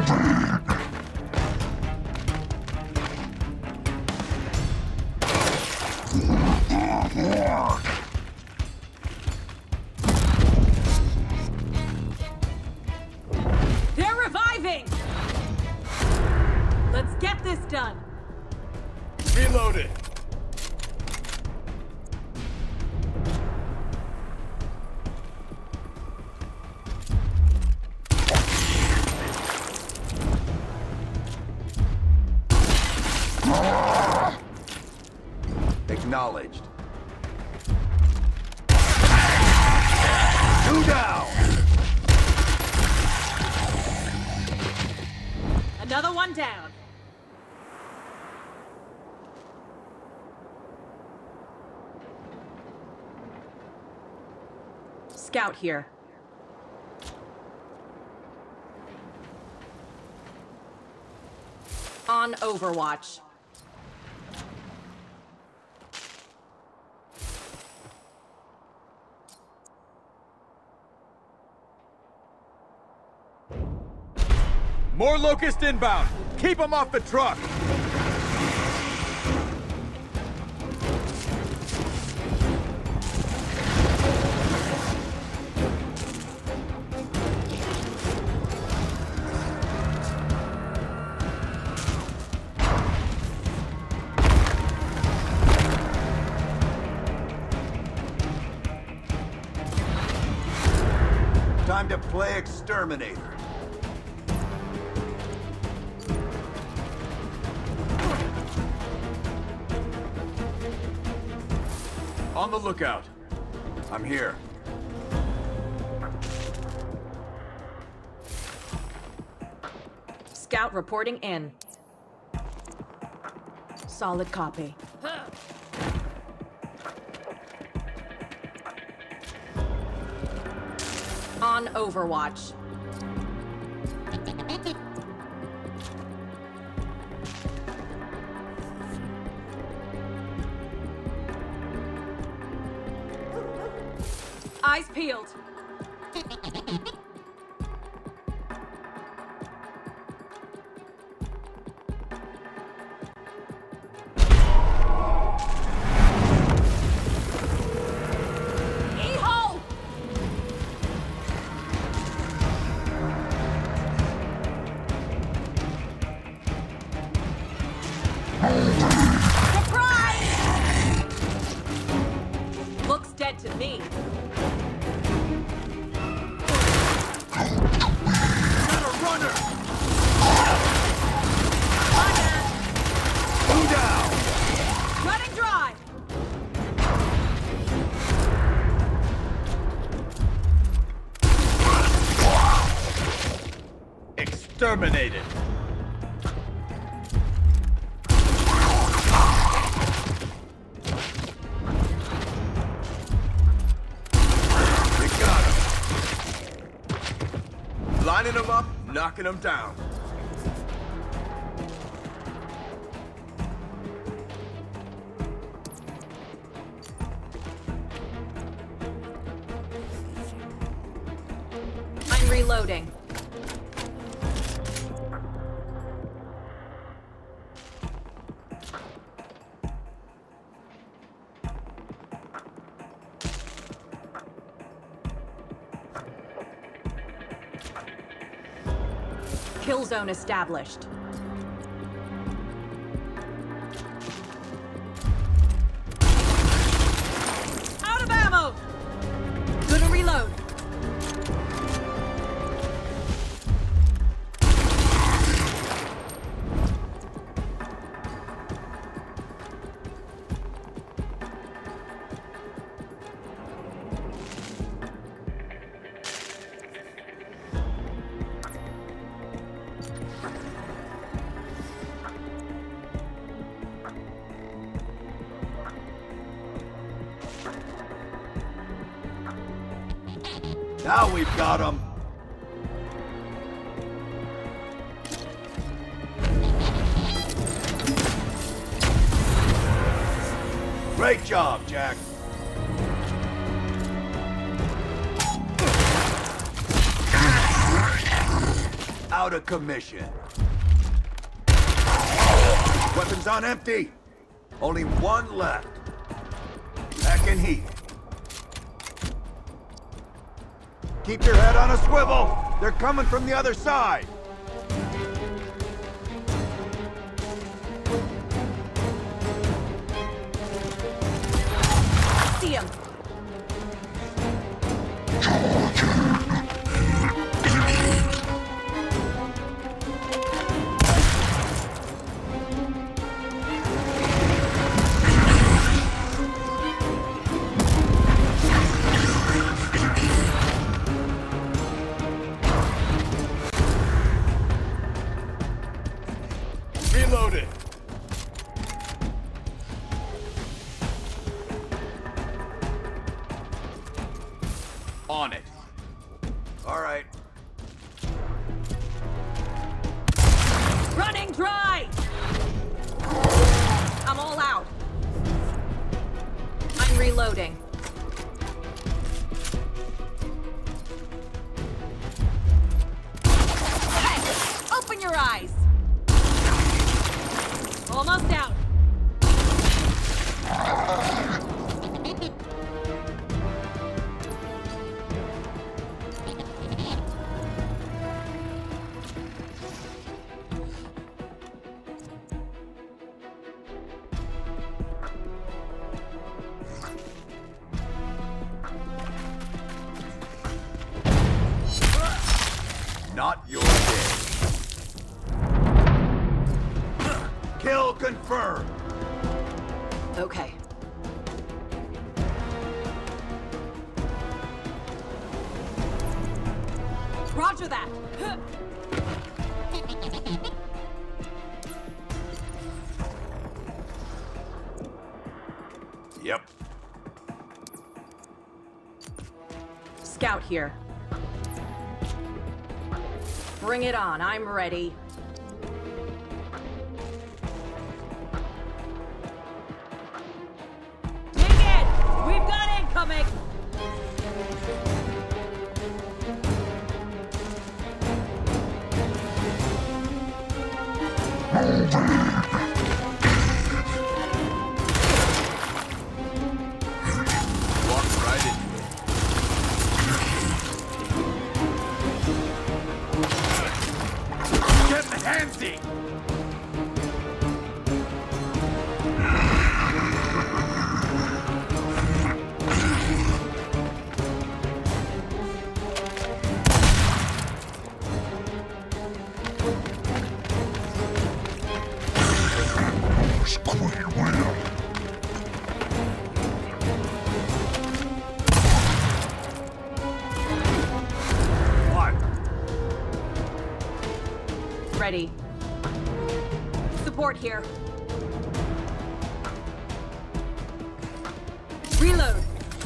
They're reviving! Let's get this done. Reloaded. Acknowledged. Two down. Another one down. Scout here. On overwatch. More Locust inbound. Keep them off the truck. Time to play exterminator. On the lookout. I'm here. Scout reporting in. Solid copy. On overwatch. Eyes peeled. E-hole! Surprise! Looks dead to me. Exterminated. We got him. Lining them up, knocking them down. I'm reloading. Kill zone established. Out of ammo! Gonna reload. Now we've got them. Great job, Jack. out of commission. Weapons on empty. Only one left. Back in heat. Keep your head on a swivel. They're coming from the other side. See him. Reloaded. On it. All right. Running dry! I'm all out. I'm reloading. Hey! Open your eyes! Almost out. Not your day. Kill confirmed. Okay. Roger that. Yep. Scout here. Bring it on, I'm ready. Dig in! We've got incoming! Walk right into it. Getting handsy! What? Ready. Support here. Reload.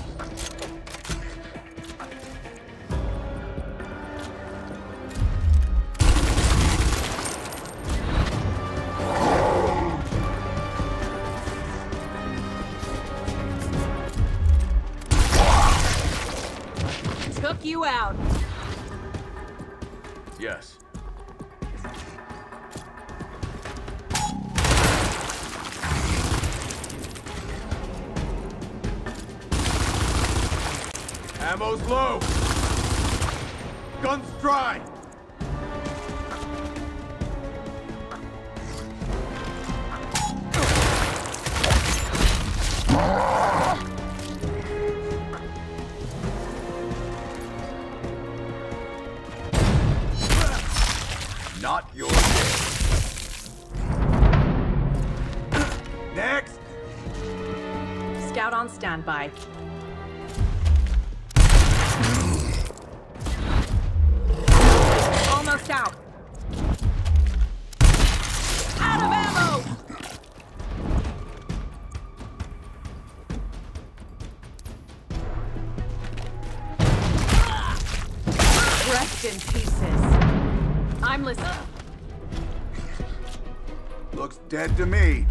Took you out. Yes. Ammo's low. Guns dry. Not your day. Next. Scout on standby. Almost out. Out of ammo! Rest in pieces. I'm listening. Looks dead to me.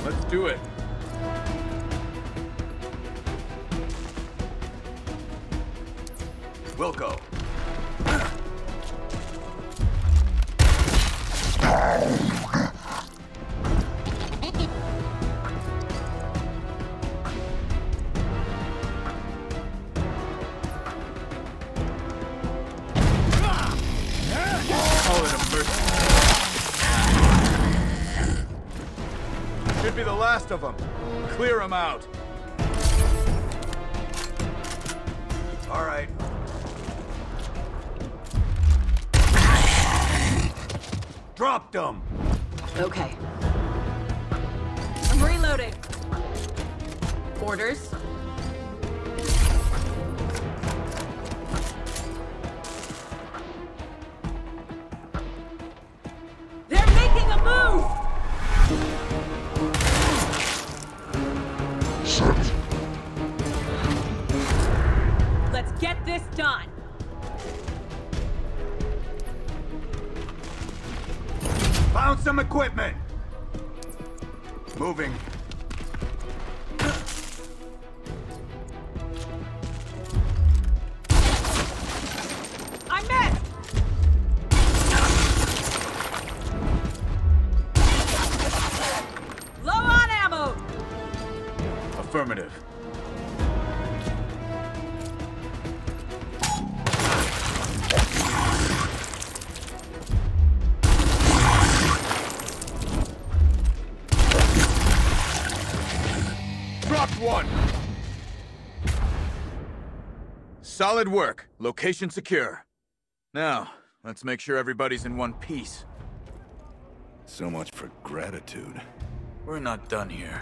Let's do it. We'll go. Call it emergency. Should be the last of them. Clear them out. All right. Dropped them. Okay. I'm reloading. Orders. They're making a move! Let's get this done. Found some equipment. Moving. I missed! Low on ammo! Affirmative. Dropped one! Solid work. Location secure. Now, let's make sure everybody's in one piece. So much for gratitude. We're not done here.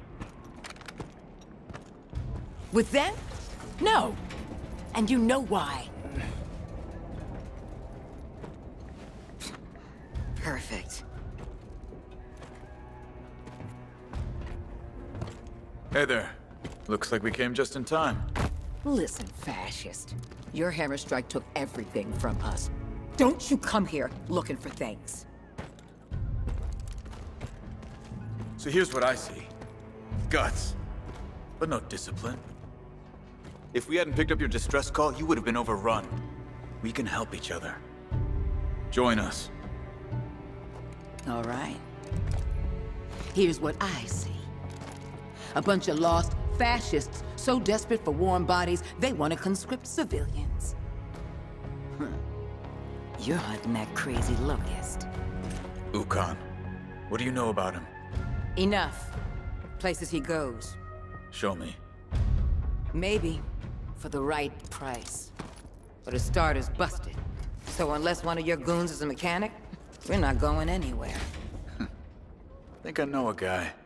With them? No. And you know why. Perfect. Hey there. Looks like we came just in time. Listen, fascist. Your hammer strike took everything from us. Don't you come here looking for things. So here's what I see. Guts. But no discipline. If we hadn't picked up your distress call, you would have been overrun. We can help each other. Join us. All right. Here's what I see. A bunch of lost fascists so desperate for warm bodies, they want to conscript civilians. You're hunting that crazy Locust. Ukon. What do you know about him? Enough. Places he goes. Show me. Maybe. For the right price. But his starter's busted. So unless one of your goons is a mechanic, we're not going anywhere. Think I know a guy.